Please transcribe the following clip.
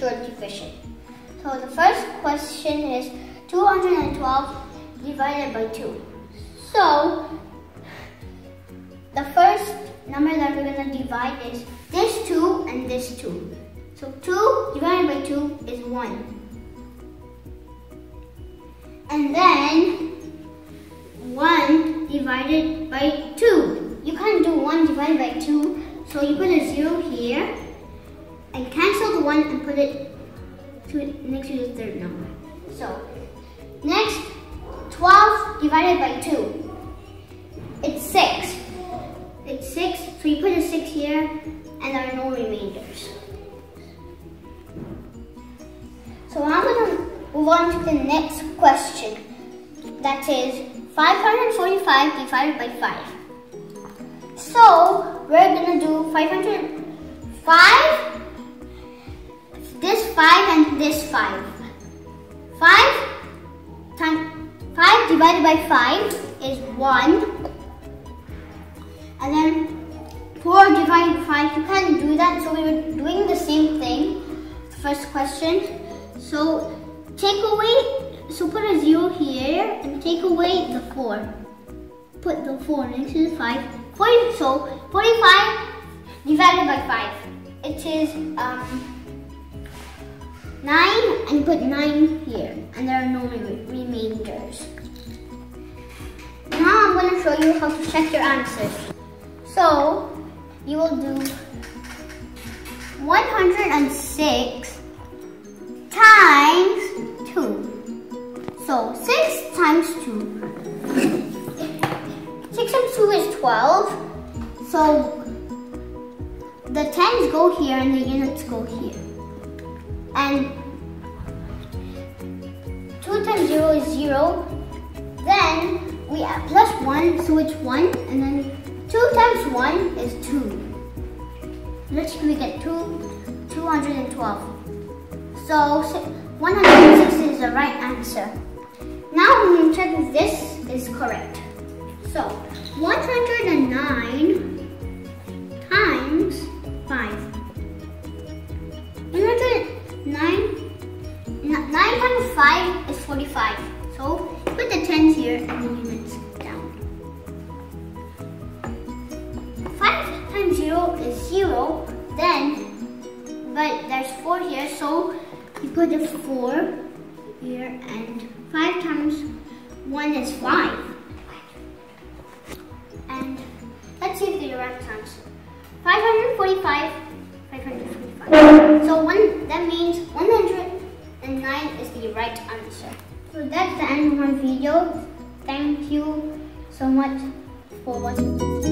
short division. So the first question is 212 divided by 2. So the first number that we're going to divide is this 2 and this 2. So 2 divided by 2 is 1. And then 1 divided by 2. You can't do 1 divided by 2, so you put a 0 here and cancel the 1 and put it next to the third number. So next, 12 divided by 2. It's 6. It's 6, so you put a 6 here and there are no remainders. So I'm going to move on to the next question. That is 545 divided by 5. So we're going to do 505, this 5 and this 5. 5 divided by 5 is 1. And then 4 divided by 5, you can't do that. So we were doing the same thing, the first question. So take away, so put a 0 here and take away the 4. Put the 4 next to the 5. So 45 divided by 5. It is 9, and put 9 here. And there are no remainders. Now I'm going to show you how to check your answers. So you will do 106 times 2. So 6 times 2. 6 times 2 is 12. So the tens go here and the units go here. And 2 times 0 is 0. Then we add plus 1, so it's 1. And then 2 times 1 is 2. Let's see, we get 212. So 106 is the right answer. Now we're going to check if this is correct. So 109 times 5. 9 times 5 is 45. So put the tens here and the units down. 5 times 0 is 0. But there's 4 here, so you put a 4 here, and 5 times 1 is 5. And let's see if the correct answer. 545, 545. So that means 109 is the right answer. So that's the end of my video. Thank you so much for watching.